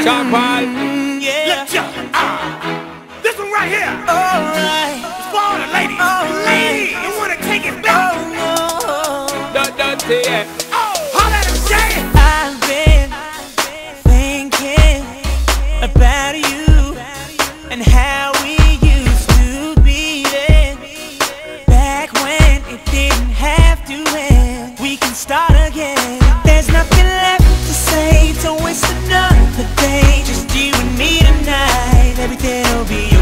Sean Paul. Yeah. Let's jump. This one right here. Alright. It's for all the ladies. Ladies, you wanna take it back? Don't say it. Holla at him, say it. I've been thinking about you and how we used to be then. Back when it didn't have to end. We can start again. There's nothing left to say, to waste another day. Just you and me tonight. Everything'll be